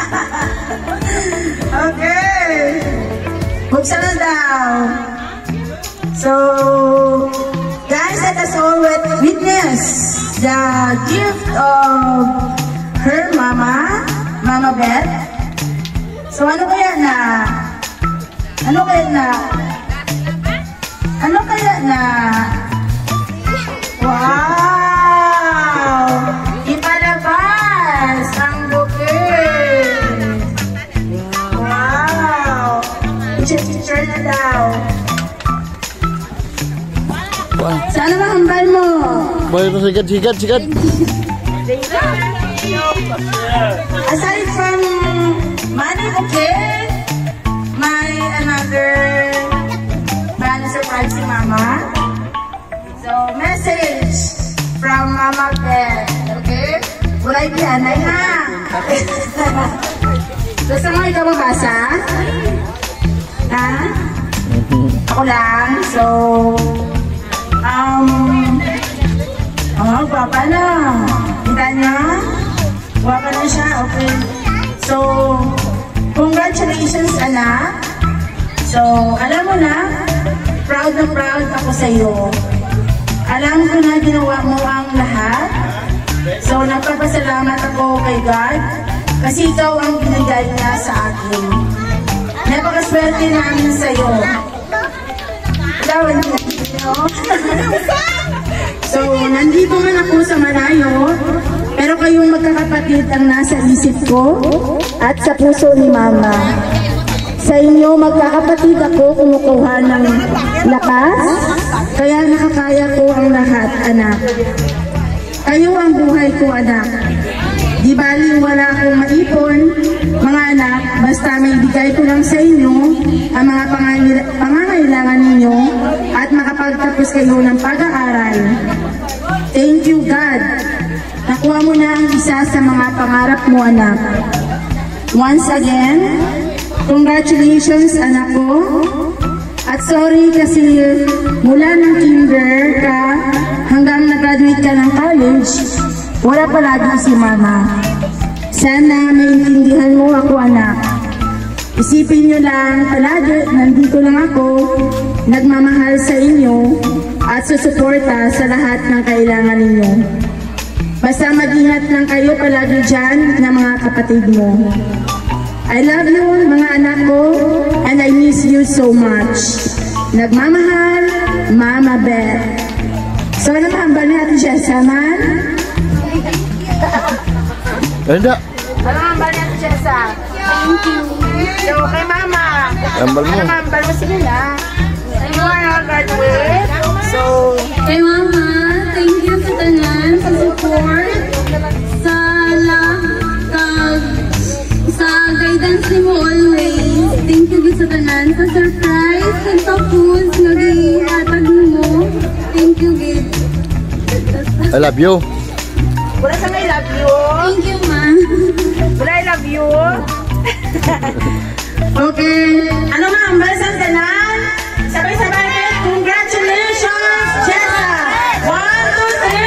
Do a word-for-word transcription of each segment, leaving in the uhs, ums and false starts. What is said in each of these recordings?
Okay. Buksan na daw. So, guys, let us all witness the gift of her mama, Mama Beth. So, ano kaya na? Ano kaya na? Ano kaya na? Wow! Ipalabas ang bouquet. Wow! Picture-picture na daw. Wow. Saan ang hambal mo? Boy, sikat, sikat, sikat. Aside from money bouquet, may another band surprise si Mama. So, message from Mama Beth. Okay? Ulay bihanay ha. Gusto mo ikaw mabasa? Ha? Ako lang. So, um, oh, guwapa na. Kita niya? Guwapa na siya. Okay. So, congratulations, anak. So, alam mo na, proud na proud ako sa iyo. Alam ko na ginawa mo ang lahat. So, nagpapasalamat ako kay God kasi ikaw ang binigay niya sa akin. Napakaswerte namin sa iyo. Dawan mo. So, nandito man ako sa malayo, pero kayong magkakapatid ang nasa isip ko at sa puso ni Mama. Sa inyo, magkakapatid ako kumukuha ng lakas, kaya nakakaya ko ang lahat, anak. Kayo ang buhay ko, anak. Di baling wala akong maipon, mga anak, basta may bigay ko lang sa inyo ang mga pangangailangan ninyo at makapagtapos kayo ng pag-aaral. Thank you, God. Nakuha mo na ang isa sa mga pangarap mo, anak. Once again, congratulations, anak ko. At sorry kasi mula ng kinder ka hanggang nag-graduate ka ng college, wala palagi si Mama. Sana maintindihan mo ako, anak. Isipin nyo lang, palagi nandito lang ako, nagmamahal sa inyo at susuporta sa lahat ng kailangan ninyo. Basta mag-ingat lang kayo palagi dyan na mga kapatid mo. I love you, mga anak ko, and I miss you so much. Nagmamahal, Mama Beth. So, ano mahambal ni Ate Jessa, man? Ganda. Ano mahambal ni Ate Jessa? Thank you. So, kay Mama. Hambal mo. Ano mahambal mo? Sige na. You are graduate. So, kay Mama, thank you sa tanan, sa support, sa lakag, sa guidance ni mo always. Thank you sa tanan, sa surprise, sa tapos, nag-iatag mo. Thank you, Gid. I love you. wala sa may love you. Thank you, Ma. Wala I love you. Okay. Ano nga ang balasang tanan? Sabay-sabay kayo. Congratulations, Jessa! One, two, three.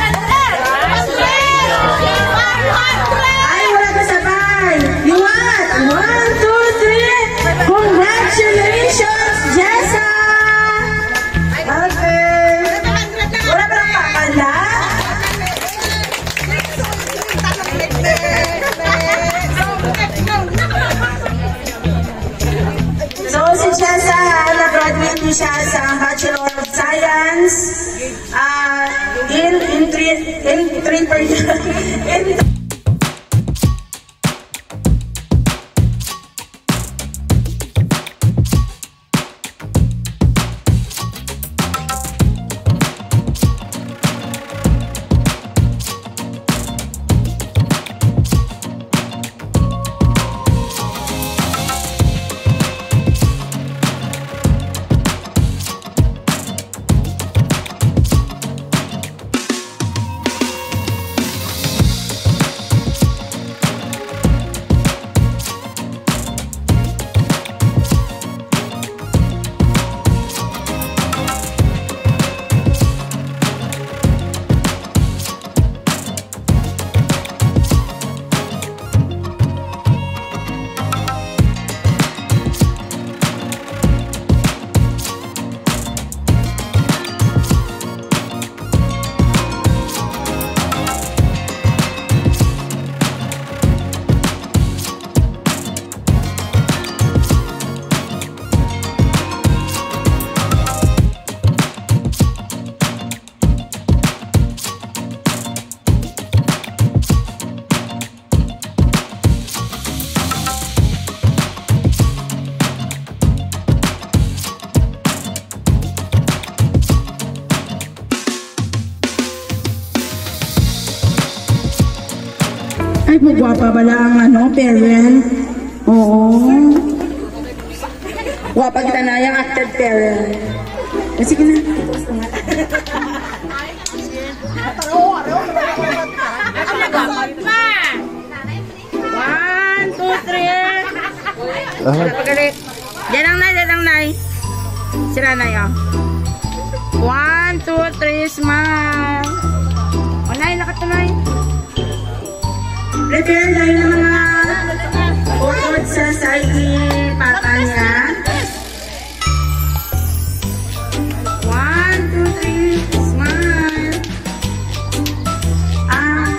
Ay, wala ka sabay. You what? One, two, three. Congratulations, Jessa! Okay. Wala ba lang pakala? So, si Jessa Ay, magwapa bala ang ano, parent. Oo. Wapa kita na yung acted parent. O, sige na. One, two, three. Diyan lang, Nay. Diyan lang, Nay. Sira, Nay, oh. One, two, three, smile. O, Nay, lakat na, Nay. Prepare tayo ng mga photos sa side pata niya. One, two, three, smile. Ah.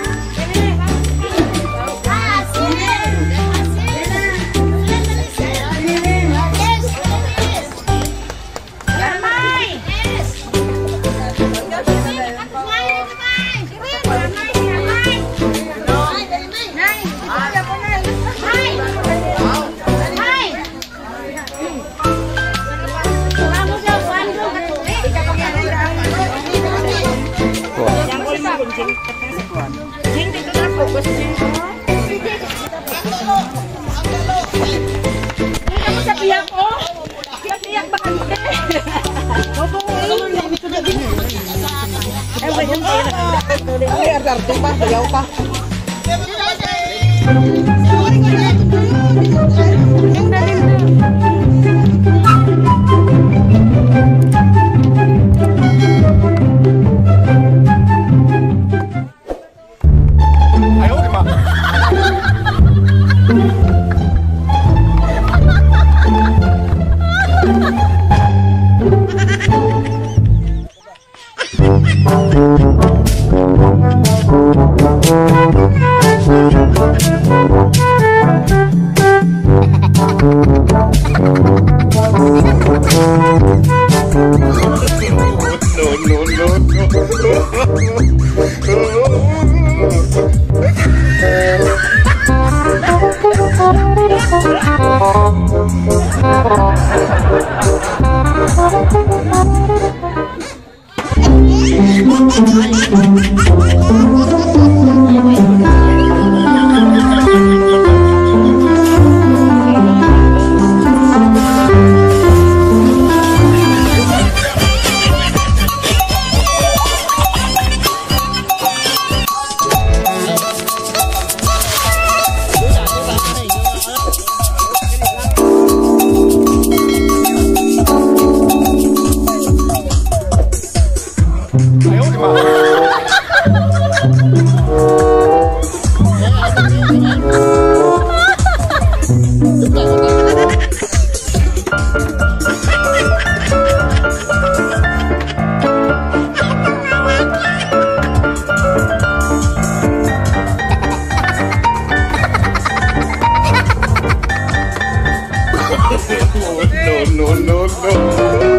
No, no, no.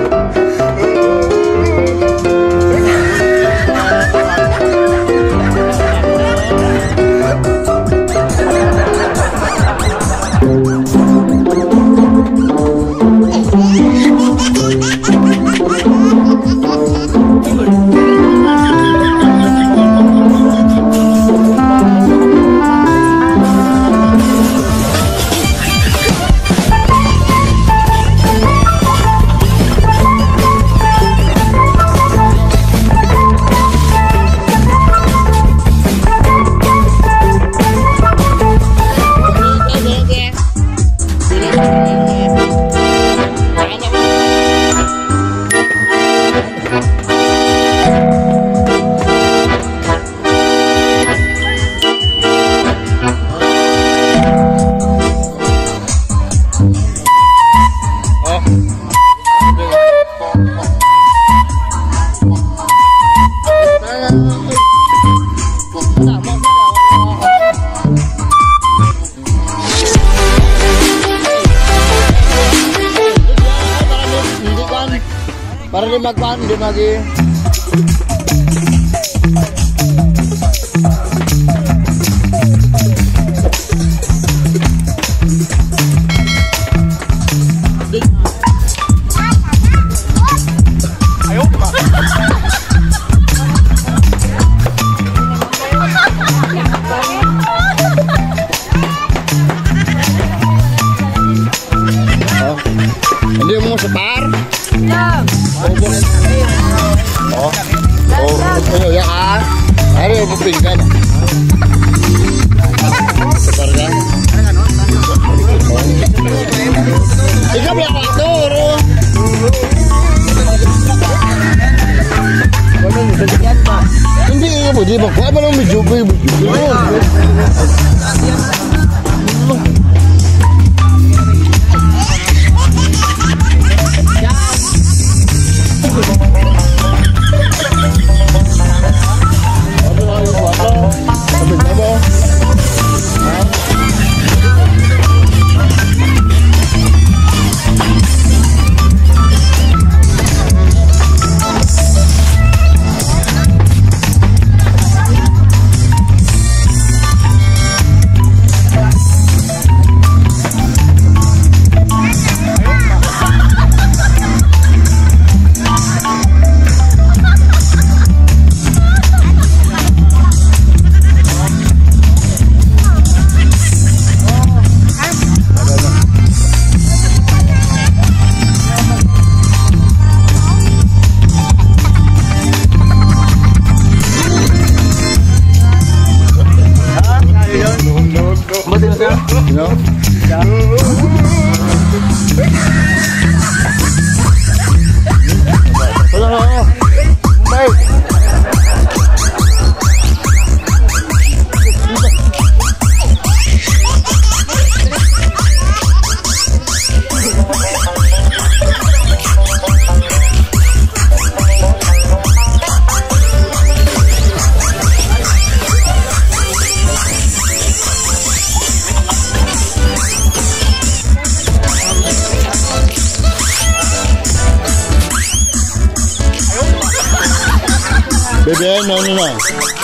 Para di magkuhan, di lagi. Ayo, Pak. You know? Wala na ako. Bye. Bebe, no, no, no.